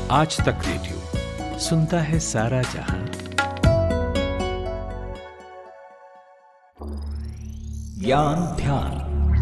आज तक रेडियो सुनता है सारा जहां। ज्ञान ध्यान।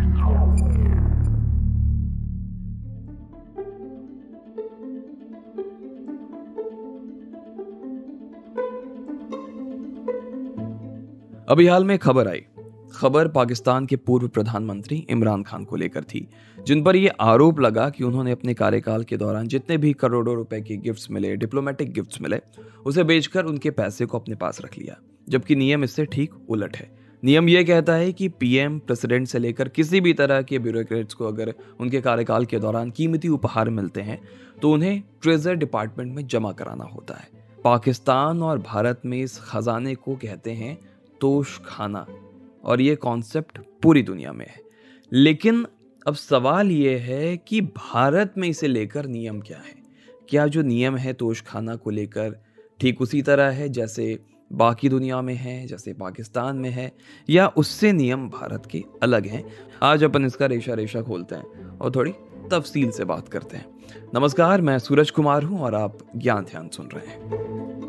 अभी हाल में खबर पाकिस्तान के पूर्व प्रधानमंत्री इमरान खान को लेकर थी, जिन पर यह आरोप लगा कि उन्होंने अपने कार्यकाल के दौरान जितने भी करोड़ों रुपए के गिफ्ट्स मिले, डिप्लोमेटिक गिफ्ट्स मिले, उसे बेचकर उनके पैसे को अपने पास रख लिया। जबकि नियम इससे ठीक उलट है। नियम यह कहता है कि पीएम, प्रेसिडेंट से लेकर किसी भी तरह के ब्यूरोक्रेट्स को अगर उनके कार्यकाल के दौरान कीमती उपहार मिलते हैं तो उन्हें ट्रेजर डिपार्टमेंट में जमा कराना होता है। पाकिस्तान और भारत में इस खजाने को कहते हैं तोश खाना, और ये कॉन्सेप्ट पूरी दुनिया में है। लेकिन अब सवाल ये है कि भारत में इसे लेकर नियम क्या है? क्या जो नियम है तोश खाना को लेकर ठीक उसी तरह है जैसे बाकी दुनिया में है, जैसे पाकिस्तान में है, या उससे नियम भारत के अलग हैं? आज अपन इसका रेशा रेशा खोलते हैं और थोड़ी तफसील से बात करते हैं। नमस्कार, मैं सूरज कुमार हूं और आप ज्ञान ध्यान सुन रहे हैं।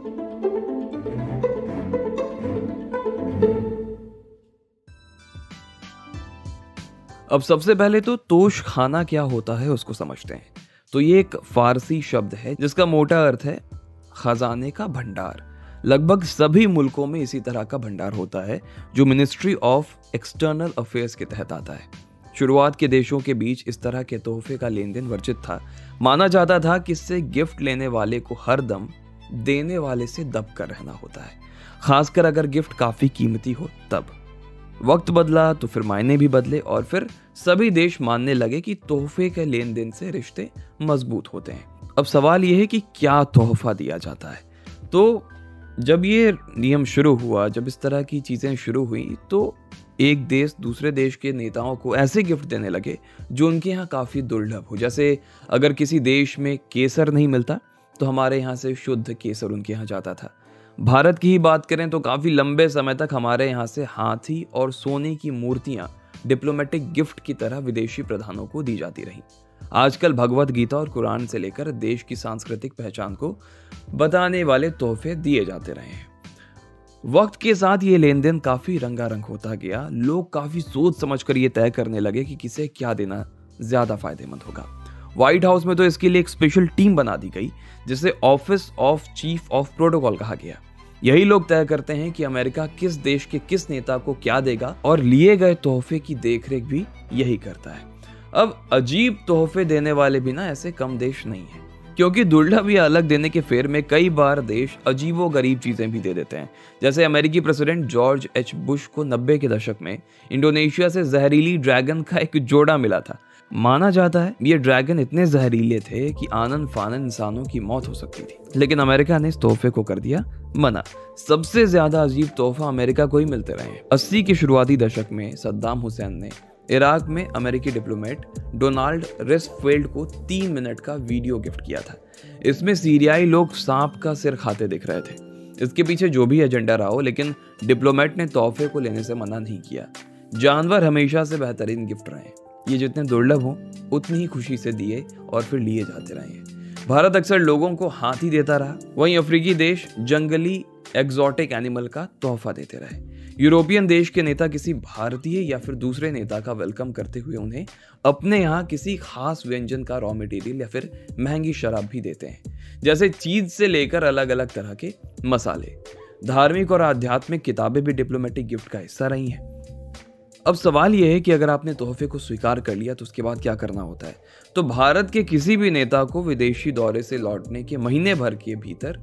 अब सबसे पहले तो तोश खाना क्या होता है उसको समझते हैं। तो ये एक फारसी शब्द है जिसका मोटा अर्थ है खजाने का भंडार। लगभग सभी मुल्कों में इसी तरह का भंडार होता है जो मिनिस्ट्री ऑफ एक्सटर्नल अफेयर्स के तहत आता है। शुरुआत के देशों के बीच इस तरह के तोहफे का लेन देन वर्जित था। माना जाता था कि इससे गिफ्ट लेने वाले को हर दम देने वाले से दब कर रहना होता है, खासकर अगर गिफ्ट काफी कीमती हो तब। वक्त बदला तो फिर मायने भी बदले और फिर सभी देश मानने लगे कि तोहफे के लेन देन से रिश्ते मजबूत होते हैं। अब सवाल यह है कि क्या तोहफा दिया जाता है। तो जब ये नियम शुरू हुआ, जब इस तरह की चीजें शुरू हुई, तो एक देश दूसरे देश के नेताओं को ऐसे गिफ्ट देने लगे जो उनके यहाँ काफी दुर्लभ हो। जैसे अगर किसी देश में केसर नहीं मिलता तो हमारे यहाँ से शुद्ध केसर उनके यहाँ जाता था। भारत की ही बात करें तो काफी लंबे समय तक हमारे यहाँ से हाथी और सोने की मूर्तियां डिप्लोमेटिक गिफ्ट की तरह विदेशी प्रधानों को दी जाती रहीं। आजकल भगवत गीता और कुरान से लेकर देश की सांस्कृतिक पहचान को बताने वाले तोहफे दिए जाते रहे हैं। वक्त के साथ ये लेन देन काफी रंगारंग होता गया। लोग काफी सोच समझकर ये तय करने लगे कि किसे क्या देना ज्यादा फायदेमंद होगा। व्हाइट हाउस में तो इसके लिए एक स्पेशल टीम बना दी गई जिसे office of chief of protocol कहा गया। यही लोग तय करते हैं कि अमेरिका किस देश के किस नेता को क्या देगा, और लिए गए तोहफे की देखरेख भी यही करता है। अब अजीब तोहफे देने वाले भी ना ऐसे कम देश नहीं है, क्योंकि दुर्लभ या अलग देने के फेर में कई बार देश अजीबो गरीब चीजें भी दे देते हैं। जैसे अमेरिकी प्रेसिडेंट जॉर्ज एच बुश को 90 के दशक में इंडोनेशिया से जहरीली ड्रैगन का एक जोड़ा मिला था। माना जाता है ये ड्रैगन इतने जहरीले थे कि आनन फानन इंसानों की मौत हो सकती थी, लेकिन अमेरिका ने इस तोहफे को कर दिया मना। सबसे ज्यादा अजीब तोहफा अमेरिका को ही मिलते रहे। 80 के शुरुआती दशक में सद्दाम हुसैन ने इराक में अमेरिकी डिप्लोमेट डोनाल्ड रस्फेल्ड को 3 मिनट का वीडियो गिफ्ट किया था। इसमें सीरियाई लोग सांप का सिर खाते दिख रहे थे। इसके पीछे जो भी एजेंडा रहा हो, लेकिन डिप्लोमेट ने तोहफे को लेने से मना नहीं किया। जानवर हमेशा से बेहतरीन गिफ्ट रहे। ये जितने दुर्लभ हो उतनी ही खुशी से दिए और फिर लिए जाते रहे। भारत अक्सर लोगों को हाथी देता रहा, वहीं अफ्रीकी देश जंगली एग्जॉटिक एनिमल का तोहफा देते रहे। यूरोपियन देश के नेता किसी भारतीय या फिर दूसरे नेता का वेलकम करते हुए उन्हें अपने यहाँ किसी खास व्यंजन का रॉ मटेरियल या फिर महंगी शराब भी देते हैं, जैसे चीज से लेकर अलग अलग तरह के मसाले। धार्मिक और आध्यात्मिक किताबें भी डिप्लोमेटिक गिफ्ट का हिस्सा रही हैं। अब सवाल यह है कि अगर आपने तोहफे को स्वीकार कर लिया तो उसके बाद क्या करना होता है। तो भारत के किसी भी नेता को विदेशी दौरे से लौटने के महीने भर के भीतर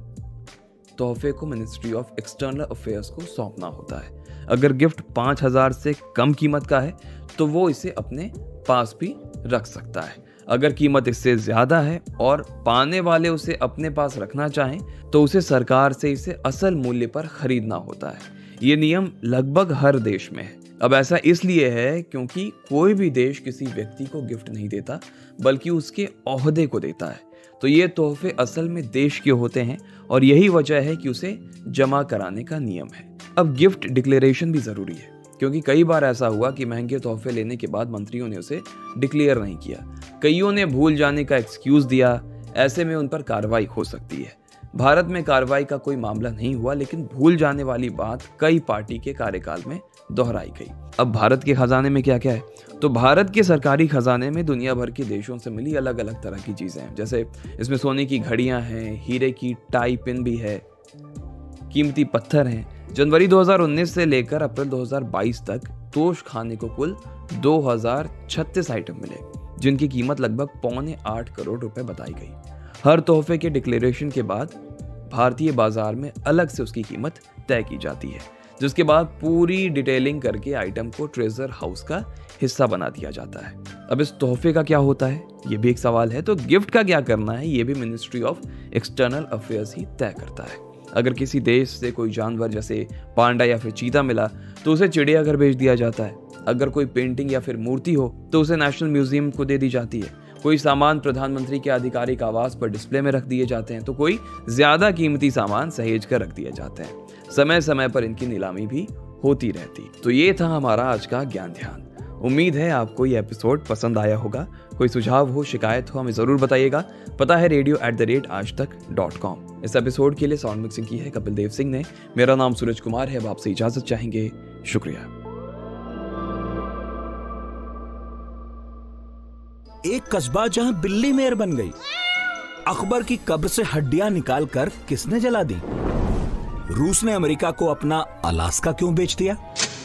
तोहफे को मिनिस्ट्री ऑफ एक्सटर्नल अफेयर्स को सौंपना होता है। अगर गिफ्ट 5,000 से कम कीमत का है तो वो इसे अपने पास भी रख सकता है। अगर कीमत इससे ज्यादा है और पाने वाले उसे अपने पास रखना चाहें तो उसे सरकार से इसे असल मूल्य पर खरीदना होता है। ये नियम लगभग हर देश में है। अब ऐसा इसलिए है क्योंकि कोई भी देश किसी व्यक्ति को गिफ्ट नहीं देता, बल्कि उसके ओहदे को देता है। तो ये तोहफे असल में देश के होते हैं और यही वजह है कि उसे जमा कराने का नियम है। अब गिफ्ट डिक्लेरेशन भी जरूरी है, क्योंकि कई बार ऐसा हुआ कि महंगे तोहफे लेने के बाद मंत्रियों ने उसे डिक्लेयर नहीं किया। कईयों ने भूल जाने का एक्सक्यूज दिया। ऐसे में उन पर कार्रवाई हो सकती है। भारत में कार्रवाई का कोई मामला नहीं हुआ, लेकिन भूल जाने वाली बात कई पार्टी के कार्यकाल में दोहराई गई। अब भारत के खजाने में क्या क्या है? तो भारत के सरकारी खजाने में दुनिया भर के देशों से मिली अलग अलग तरह की चीजें हैं। जैसे इसमें सोने की घड़ियां हैं, हीरे की टाई पिन भी है, कीमती पत्थर हैं। जनवरी 2019 से लेकर अप्रैल 2022 तक तोश खाने को कुल 2036 आइटम मिले, जिनकी कीमत लगभग 7.25 करोड़ रुपए बताई गई। हर तोहफे के डिक्लेरेशन के बाद भारतीय बाजार में अलग से उसकी कीमत तय की जाती है, जिसके बाद पूरी डिटेलिंग करके आइटम को ट्रेजर हाउस का हिस्सा बना दिया जाता है। अब इस तोहफे का क्या होता है, ये भी एक सवाल है। तो गिफ्ट का क्या करना है, ये भी मिनिस्ट्री ऑफ एक्सटर्नल अफेयर्स ही तय करता है। अगर किसी देश से कोई जानवर जैसे पांडा या फिर चीता मिला तो उसे चिड़ियाघर भेज दिया जाता है। अगर कोई पेंटिंग या फिर मूर्ति हो तो उसे नेशनल म्यूजियम को दे दी जाती है। कोई सामान प्रधानमंत्री के आधिकारिक आवास पर डिस्प्ले में रख दिए जाते हैं, तो कोई ज्यादा कीमती सामान सहेज कर रख दिए जाते हैं। समय समय पर इनकी नीलामी भी होती रहती। तो ये था हमारा आज का ज्ञान ध्यान। उम्मीद है आपको ये एपिसोड पसंद आया होगा। कोई सुझाव हो, शिकायत हो, हमें जरूर बताइएगा। पता है radio@aajtak.com। इस एपिसोड के लिए साउंड मिक्सिंग की है कपिल देव सिंह ने। मेरा नाम सूरज कुमार है। अब आपसे इजाजत चाहेंगे। शुक्रिया। एक कस्बा जहां बिल्ली मेयर बन गई। अकबर की कब्र से हड्डियां निकालकर किसने जला दी? रूस ने अमेरिका को अपना अलास्का क्यों बेच दिया?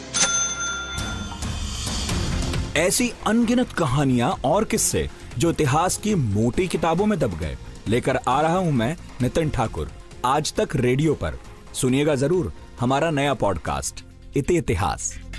ऐसी अनगिनत कहानियां और किस्से जो इतिहास की मोटी किताबों में दब गए, लेकर आ रहा हूं मैं नितिन ठाकुर आज तक रेडियो पर। सुनिएगा जरूर हमारा नया पॉडकास्ट इति इतिहास।